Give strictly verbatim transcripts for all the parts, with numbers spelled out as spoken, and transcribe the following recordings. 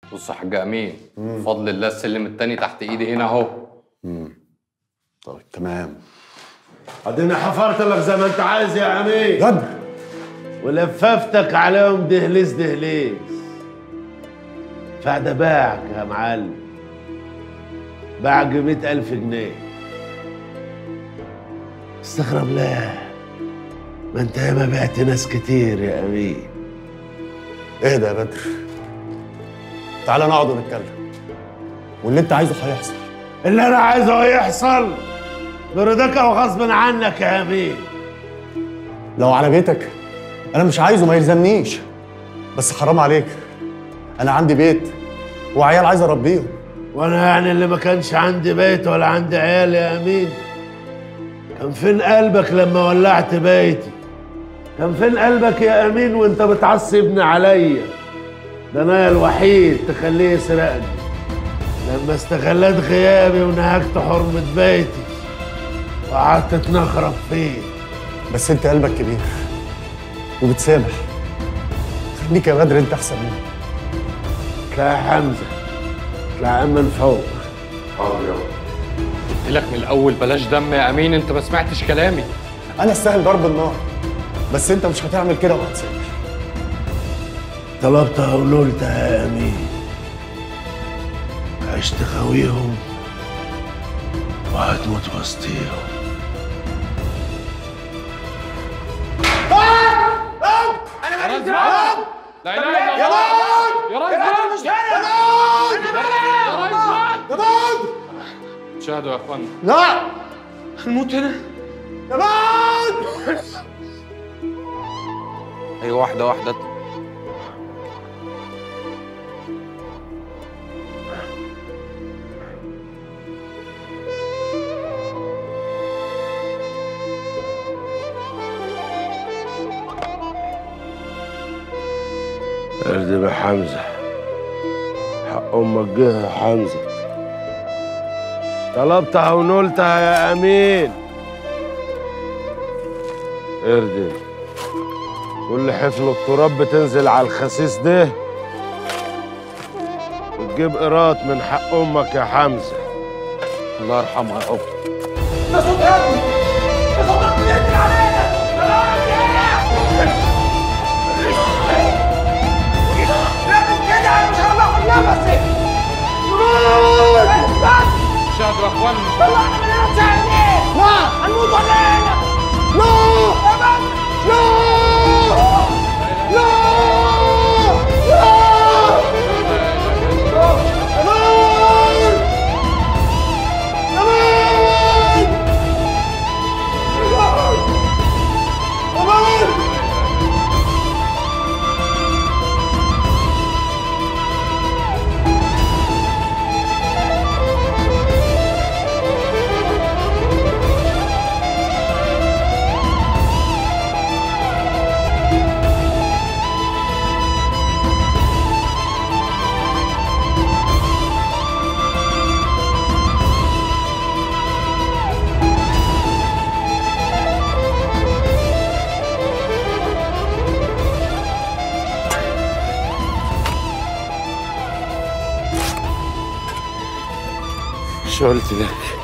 بص يا حاج امين، بفضل الله السلم التاني تحت ايدي هنا اهو. امم طيب تمام. اديني حفرت لك زي ما انت عايز يا امين غدر ولففتك عليهم دهليز دهليز. فده باعك يا معلم، باعك بمئة ألف جنيه. استغرب ليه؟ ما انت ياما بعت ناس كتير يا امين. اهدى يا بدر، تعالى نقعد ونتكلم، واللي انت عايزه هيحصل. اللي انا عايزه يحصل برضاك او غصب عنك يا امين. لو على بيتك انا مش عايزه، ما يلزمنيش، بس حرام عليك، انا عندي بيت وعيال عايز اربيهم. وانا يعني اللي ما كانش عندي بيت ولا عندي عيال يا امين؟ كان فين قلبك لما ولعت بيتي؟ كان فين قلبك يا امين وانت بتعصبني عليا؟ ده انا الوحيد تخليه يسرقني لما استغلت غيابي ونهكت حرمة بيتي وقعدت تنخرب فيه. بس انت قلبك كبير وبتسامح، خليك يا بدر انت احسن مني. اطلع يا حمزه، اطلع من فوق. حاضر يابا. قلت لك من الاول بلاش دم يا امين، انت ما سمعتش كلامي. انا استاهل ضرب النار، بس انت مش هتعمل كده وهتسامح. طلبتها ونولتها يا امين، عشت خويهم وهتموت وسطيهم. انا ماليش دعوه. لا اله الا الله. يا مون يا راجل مش هنا. يا مون يا مون شاهدوا يا اخوانا. لا هنموت هنا. يا مون. ايوه واحده واحده. اردب يا حمزه، حق امك جه يا حمزه. طلبتها ونولتها يا امين. اردب، كل حفل التراب بتنزل على الخسيس ده وتجيب قيراط من حق امك يا حمزه. الله يرحمها يا ابو. ده صوت ابني، ده صوت ابني بينزل علينا. كده انا مش هاخد نفسي. شاهدوا يا اخوانا. طلعنا من هنا ساعدين. لا هنموت ولا ايه؟ لا يا بابا لا لا شو قلت لك؟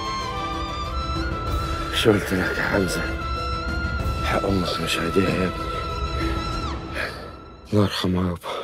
شو قلت لك يا حمزة؟ حق أمك مش هيديها يا ابني. الله يرحمها يابا.